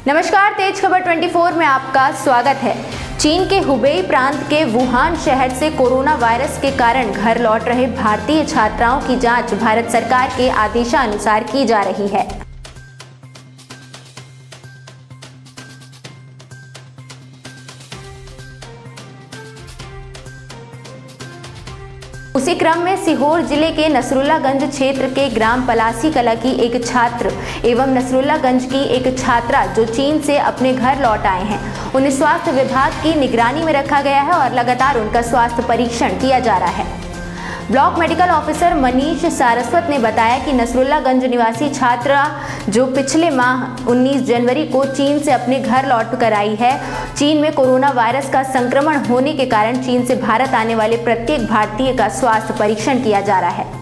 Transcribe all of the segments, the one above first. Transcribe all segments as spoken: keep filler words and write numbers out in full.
नमस्कार, तेज खबर चौबीस में आपका स्वागत है। चीन के हुबेई प्रांत के वुहान शहर से कोरोना वायरस के कारण घर लौट रहे भारतीय छात्राओं की जांच भारत सरकार के आदेशानुसार की जा रही है। उसी क्रम में सीहोर जिले के नसरुल्लागंज क्षेत्र के ग्राम पलासी कला की एक छात्र एवं नसरुल्लागंज की एक छात्रा जो चीन से अपने घर लौट आए हैं, उन्हें स्वास्थ्य विभाग की निगरानी में रखा गया है और लगातार उनका स्वास्थ्य परीक्षण किया जा रहा है। Block medical officer Manish Saraswat ने बताया कि नसरुल्लागंज निवासी छात्रा जो पिछले माह उन्नीस जनवरी को चीन से अपने घर लौट कर आई है, चीन में कोरोना वायरस का संक्रमण होने के कारण चीन से भारत आने वाले प्रत्येक भारतीय का स्वास्थ्य परीक्षण किया जा रहा है।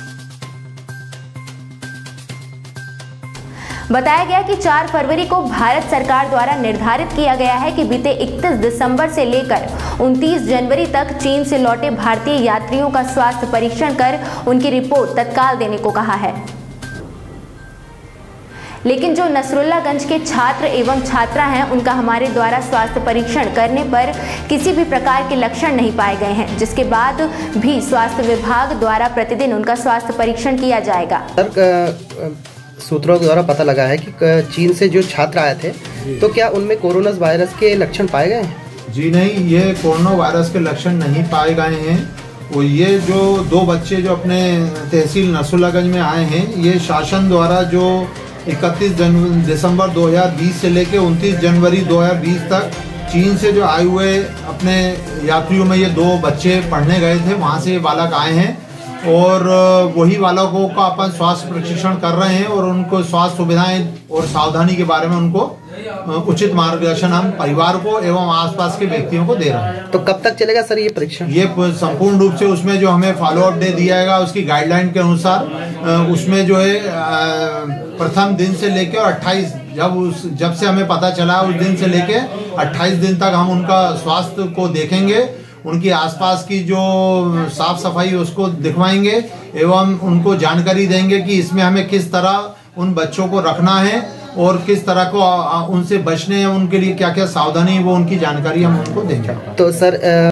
बताया गया कि चार फरवरी को भारत सरकार द्वारा निर्धारित किया गया है कि बीते इकतीस दिसंबर से लेकर उनतीस जनवरी तक चीन से लौटे भारतीय यात्रियों का स्वास्थ्य परीक्षण कर उनकी रिपोर्ट तत्काल देने को कहा है। लेकिन जो नसरुल्लागंज के छात्र एवं छात्रा हैं, उनका हमारे द्वारा स्वास्थ्य परीक्षण करने पर किसी भी प्रकार के लक्षण नहीं पाए गए हैं, जिसके बाद भी स्वास्थ्य विभाग द्वारा प्रतिदिन उनका स्वास्थ्य परीक्षण किया जाएगा। सूत्रों द्वारा पता लगा है कि चीन से जो छात्र आए थे, तो क्या उनमें कोरोना वायरस के लक्षण पाए गए हैं? जी नहीं, ये कोरोना वायरस के लक्षण नहीं पाए गए हैं। और ये जो दो बच्चे जो अपने तहसील नसरुल्लागंज में आए हैं, ये शासन द्वारा जो इकतीस दिसंबर दो हज़ार बीस से लेकर उनतीस जनवरी दो हज़ार बीस तक चीन से जो आए हुए अपने यात्रियों में ये दो बच्चे पढ़ने गए थे, वहाँ से ये बालक आए हैं और वही बालकों का अपन स्वास्थ्य प्रशिक्षण कर रहे हैं और उनको स्वास्थ्य सुविधाएं और सावधानी के बारे में उनको उचित मार्गदर्शन हम परिवार को एवं आसपास के व्यक्तियों को दे रहे हैं। तो कब तक चलेगा सर ये परीक्षण? ये संपूर्ण रूप से उसमें जो हमें फॉलो अप डे दिया जाएगा उसकी गाइडलाइन के अनुसार, उसमें जो है प्रथम दिन से लेकर अट्ठाईस जब उस जब से हमें पता चला उस दिन से लेकर अट्ठाईस दिन तक हम उनका स्वास्थ्य को देखेंगे, उनकी आसपास की जो साफ सफाई उसको दिखवाएंगे एवं उनको जानकारी देंगे कि इसमें हमें किस तरह उन बच्चों को रखना है और किस तरह को उनसे बचने हैं, उनके लिए क्या क्या सावधानी वो उनकी जानकारी हम उनको देंगे। तो सर